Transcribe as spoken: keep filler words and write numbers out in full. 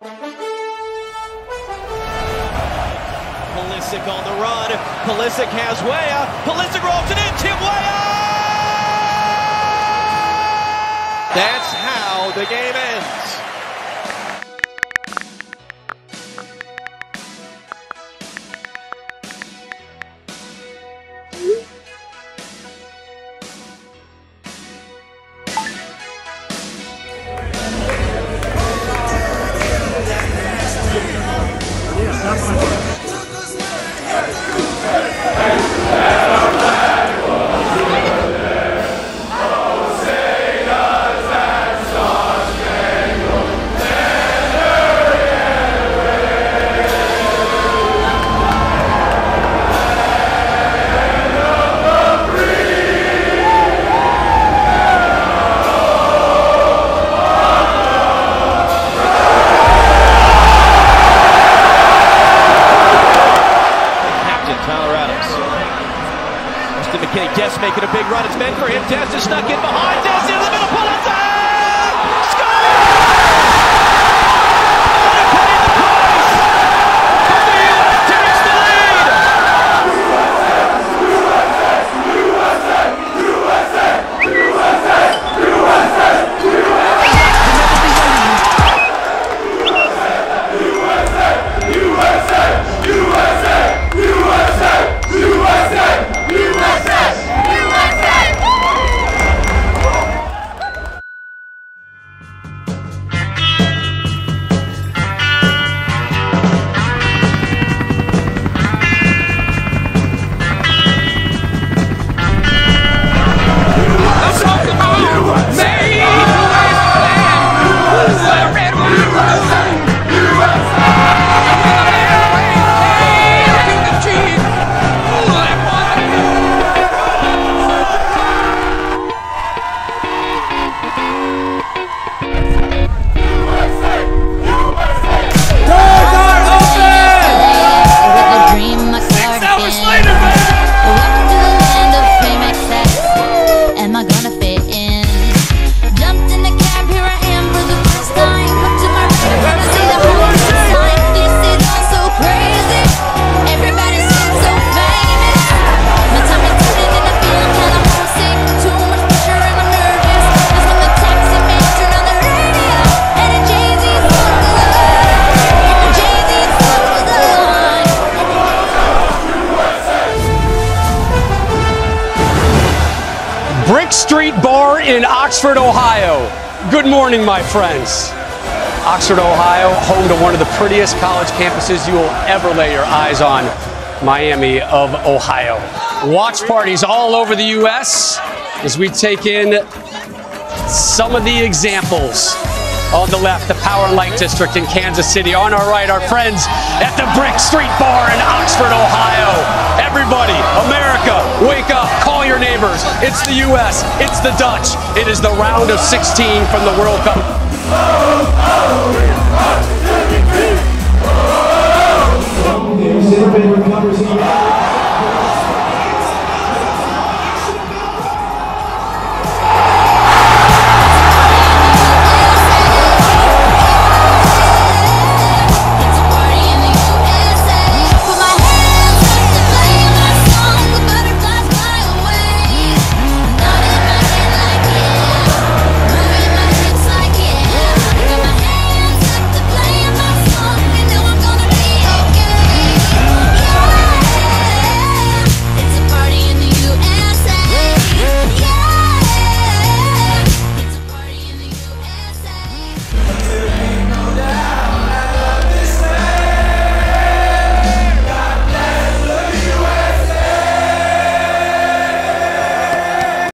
Pulisic on the run. Pulisic has Weah. Pulisic rolls it in. Tim Weah! That's how the game ends. McKinney, Dest making a big run. It's meant for him. Dest is stuck in behind. Dest in the middle. Pulisic! Brick Street Bar in Oxford, Ohio. Good morning, my friends. Oxford, Ohio, home to one of the prettiest college campuses you will ever lay your eyes on, Miami of Ohio. Watch parties all over the U S as we take in some of the examples. On the left, the Power and Light District in Kansas City. On our right, our friends at the Brick Street Bar in Oxford, Ohio. Everybody, America, wake up, call your neighbors. It's the U S, it's the Dutch. It is the round of sixteen from the World Cup.